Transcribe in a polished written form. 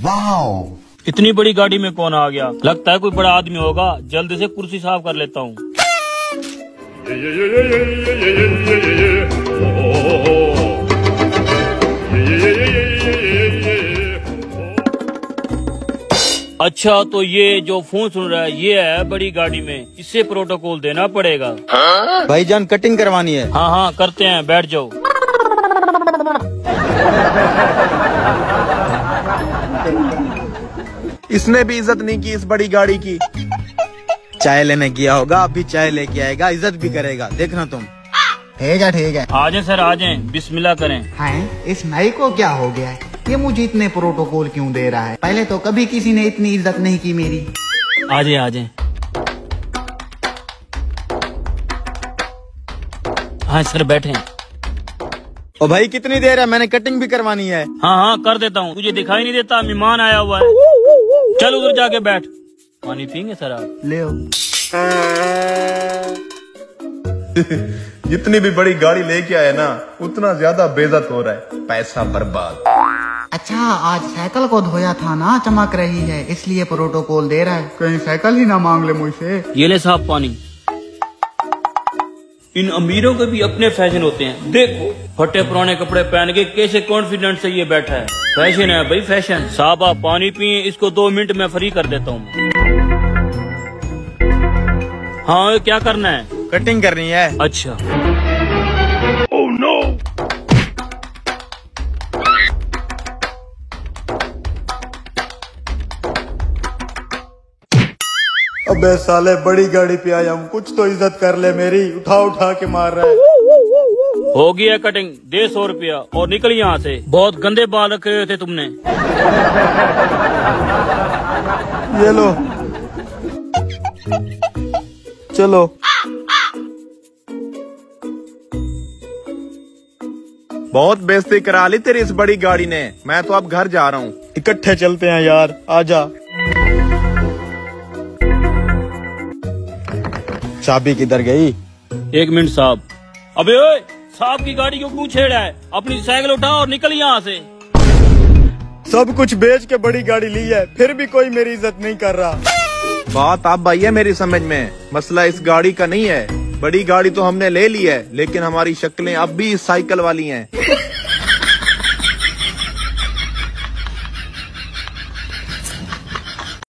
Wow, इतनी बड़ी गाड़ी में कौन आ गया? लगता है कोई बड़ा आदमी होगा। जल्दी से कुर्सी साफ कर लेता हूँ। अच्छा, तो ये जो फोन सुन रहा है ये है बड़ी गाड़ी में, इससे प्रोटोकॉल देना पड़ेगा। भाईजान कटिंग करवानी है। हाँ हाँ करते हैं, बैठ जाओ। इसने भी इज्जत नहीं की इस बड़ी गाड़ी की। चाय लेने गया होगा, अभी चाय लेके आएगा, इज्जत भी करेगा, देखना तुम। ठीक है। आ जाए सर, आ जाए, बिस्मिल्लाह करें। हैं, इस नाई को क्या हो गया है? ये मुझे इतने प्रोटोकॉल क्यों दे रहा है? पहले तो कभी किसी ने इतनी इज्जत नहीं की मेरी। आ जाए। हाँ सर बैठे। ओ भाई कितनी देर है, मैंने कटिंग भी करवानी है। हाँ कर देता हूँ। तुझे दिखाई नहीं देता? मेहमान आया हुआ है। चल उधर जाके बैठ। पानी पियेंगे सर आप? ले आओ। जितनी भी बड़ी गाड़ी लेके आए ना, उतना ज्यादा बेइज्जत हो रहा है, पैसा बर्बाद। अच्छा, आज साइकिल को धोया था ना, चमक रही है, इसलिए प्रोटोकॉल दे रहा है। कहीं साइकिल ही ना मांग ले मुझसे। ये ले साहब पानी। इन अमीरों के भी अपने फैशन होते हैं। देखो फटे पुराने कपड़े पहन के कैसे कॉन्फिडेंस से ये बैठा है। फैशन है भाई, फैशन। साहब आप पानी पिए, इसको 2 मिनट में फ्री कर देता हूँ। हाँ क्या करना है? कटिंग करनी है। अच्छा। Oh no. अबे साले, बड़ी गाड़ी पे आया हूँ, कुछ तो इज्जत कर ले मेरी। उठा के मार रहा है। हो गया कटिंग, दे 100 रुपया और निकल यहाँ से। बहुत गंदे बाल रखे हुए थे तुमने। ये लो, चलो। बहुत बेइज्जती करा ली तेरी इस बड़ी गाड़ी ने। मैं तो अब घर जा रहा हूँ। इकट्ठे चलते हैं यार, आजा। चाबी किधर गई? 1 मिनट साहब। अबे ओए, साहब की गाड़ी को क्यों छेड़ा है? अपनी साइकिल उठा और निकल यहाँ से। सब कुछ बेच के बड़ी गाड़ी ली है, फिर भी कोई मेरी इज्जत नहीं कर रहा। बात अब आई है मेरी समझ में। मसला इस गाड़ी का नहीं है। बड़ी गाड़ी तो हमने ले ली है, लेकिन हमारी शक्लें अब भी इस साइकिल वाली हैं।